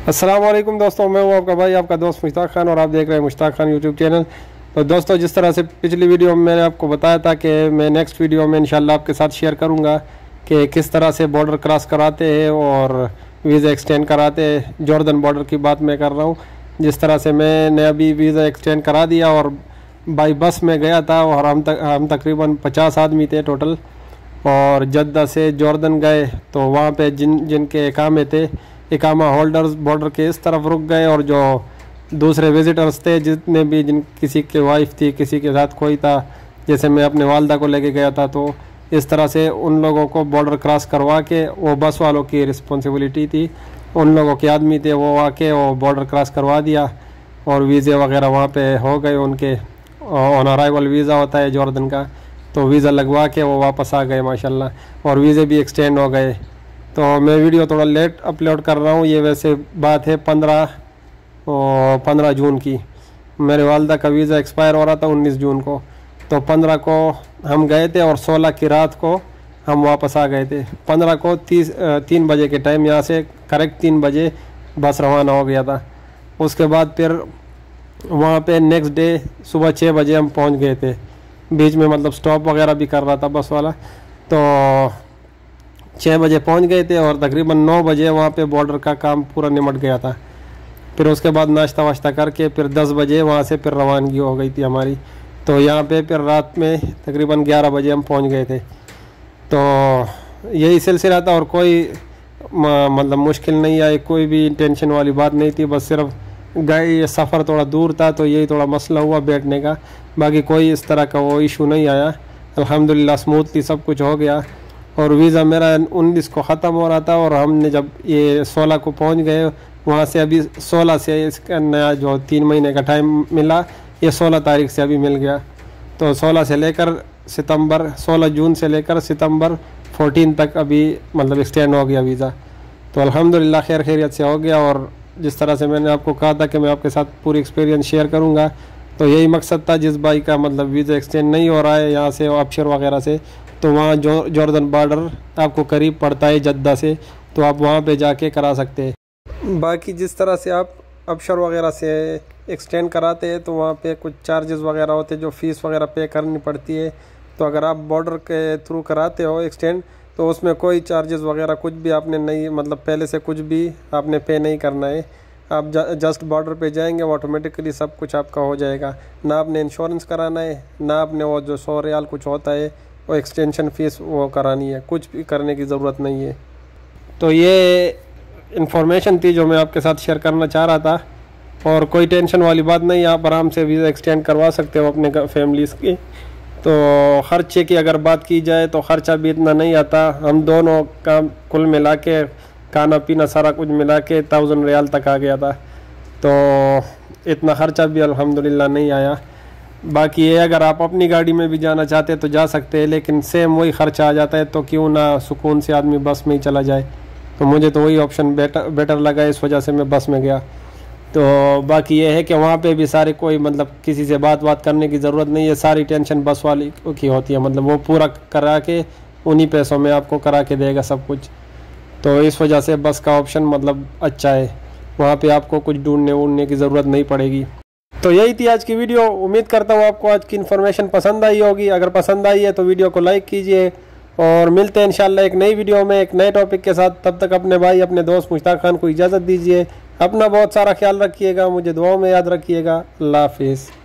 अस्सलाम वालेकुम दोस्तों, मैं हूं आपका भाई, आपका दोस्त मुश्ताक खान और आप देख रहे हैं मुश्ताक खान यूट्यूब चैनल। तो दोस्तों, जिस तरह से पिछली वीडियो में मैंने आपको बताया था कि मैं नेक्स्ट वीडियो में इंशाल्लाह आपके साथ शेयर करूंगा कि किस तरह से बॉर्डर क्रॉस कराते हैं और वीज़ा एक्सटेंड कराते हैं। जॉर्डन बॉर्डर की बात मैं कर रहा हूँ। जिस तरह से मैंने अभी वीज़ा एक्सटेंड करा दिया और बाई बस में गया था और हम तकरीबन 50 आदमी थे टोटल, और जद्दा से जॉर्डन गए। तो वहाँ पे जिनके इकामे थे, इकामा होल्डर्स बॉर्डर के इस तरफ रुक गए, और जो दूसरे विजिटर्स थे जितने भी, किसी की वाइफ थी, किसी के साथ कोई था, जैसे मैं अपने वालदा को लेके गया था, तो इस तरह से उन लोगों को बॉर्डर क्रॉस करवा के, वो बस वालों की रिस्पॉन्सिबिलिटी थी, उन लोगों के आदमी थे, वो आके वो बॉर्डर क्रॉस करवा दिया और वीज़े वगैरह वहाँ पे हो गए उनके। ऑन अराइवल वीज़ा होता है जॉर्डन का, तो वीज़ा लगवा के वो वापस आ गए माशाल्लाह, और वीज़े भी एक्सटेंड हो गए। तो मैं वीडियो थोड़ा लेट अपलोड कर रहा हूँ। ये वैसे बात है 15 जून की। मेरे वालदा का वीज़ा एक्सपायर हो रहा था 19 जून को, तो 15 को हम गए थे और 16 की रात को हम वापस आ गए थे। 15 को 3 बजे के टाइम यहाँ से करेक्ट 3 बजे बस रवाना हो गया था। उसके बाद फिर वहाँ पे नेक्स्ट डे सुबह 6 बजे हम पहुँच गए थे। बीच में मतलब स्टॉप वगैरह भी कर रहा था बस वाला, तो 6 बजे पहुंच गए थे और तकरीबन 9 बजे वहाँ पे बॉर्डर का काम पूरा निमट गया था। फिर उसके बाद नाश्ता वाश्ता करके फिर 10 बजे वहाँ से फिर रवानगी हो गई थी हमारी। तो यहाँ पे फिर रात में तकरीबन 11 बजे हम पहुँच गए थे। तो यही सिलसिला था और कोई मतलब मुश्किल नहीं आई, कोई भी टेंशन वाली बात नहीं थी। बस सिर्फ गए, ये सफ़र थोड़ा दूर था तो यही थोड़ा मसला हुआ बैठने का, बाकी कोई इस तरह का वो इशू नहीं आया। अल्हम्दुलिल्लाह स्मूथली सब कुछ हो गया। और वीज़ा मेरा 19 को ख़त्म हो रहा था और हमने जब ये 16 को पहुंच गए, वहाँ से अभी 16 से इसका नया जो 3 महीने का टाइम मिला, ये 16 तारीख से अभी मिल गया। तो 16 से लेकर सितंबर, 16 जून से लेकर सितंबर 14 तक अभी मतलब एक्सटेंड हो गया वीज़ा। तो अल्हम्दुलिल्लाह खैर खैरियत से हो गया। और जिस तरह से मैंने आपको कहा था कि मैं आपके साथ पूरी एक्सपीरियंस शेयर करूँगा, तो यही मकसद था। जिस भाई का मतलब वीज़ा एक्सटेंड नहीं हो रहा है यहाँ से ऑप्शन वगैरह से, तो वहाँ जॉर्डन बॉर्डर आपको करीब पड़ता है जद्दा से, तो आप वहाँ पे जाके करा सकते हैं। बाकी जिस तरह से आप अबशर वगैरह से एक्सटेंड कराते हैं, तो वहाँ पे कुछ चार्जेस वगैरह होते हैं जो फ़ीस वगैरह पे करनी पड़ती है। तो अगर आप बॉर्डर के थ्रू कराते हो एक्सटेंड, तो उसमें कोई चार्जेस वगैरह कुछ भी आपने नहीं, मतलब पहले से कुछ भी आपने पे नहीं करना है। आप जस्ट बॉर्डर पे जाएंगे, वो ऑटोमेटिकली सब कुछ आपका हो जाएगा। ना आपने इंश्योरेंस कराना है, ना आपने वो जो 100 रियाल कुछ होता है वो एक्सटेंशन फ़ीस वो करानी है, कुछ भी करने की ज़रूरत नहीं है। तो ये इन्फॉर्मेशन थी जो मैं आपके साथ शेयर करना चाह रहा था, और कोई टेंशन वाली बात नहीं। आप आराम से वीज़ा एक्सटेंड करवा सकते हो अपने फैमिलीज़ की। तो ख़र्चे की अगर बात की जाए तो ख़र्चा भी इतना नहीं आता। हम दोनों का कुल मिला के, खाना पीना सारा कुछ मिला के 1000 रियाल तक आ गया था। तो इतना ख़र्चा भी अल्हम्दुलिल्लाह नहीं आया। बाकी ये अगर आप अपनी गाड़ी में भी जाना चाहते हैं तो जा सकते हैं, लेकिन सेम वही ख़र्चा आ जाता है, तो क्यों ना सुकून से आदमी बस में ही चला जाए। तो मुझे तो वही ऑप्शन बेटर लगा, इस वजह से मैं बस में गया। तो बाकी ये है कि वहाँ पे भी सारे कोई मतलब किसी से बात करने की ज़रूरत नहीं है, सारी टेंशन बस वाली की होती है। मतलब वो पूरा करा के उन्हीं पैसों में आपको करा के देगा सब कुछ। तो इस वजह से बस का ऑप्शन मतलब अच्छा है, वहाँ पे आपको कुछ ढूंढने की ज़रूरत नहीं पड़ेगी। तो यही थी आज की वीडियो। उम्मीद करता हूँ आपको आज की इन्फॉर्मेशन पसंद आई होगी। अगर पसंद आई है तो वीडियो को लाइक कीजिए, और मिलते हैं इंशाल्लाह एक नई वीडियो में एक नए टॉपिक के साथ। तब तक अपने भाई, अपने दोस्त मुश्ताक खान को इजाज़त दीजिए। अपना बहुत सारा ख्याल रखिएगा, मुझे दुआओं में याद रखिएगा। अल्लाह हाफिज़।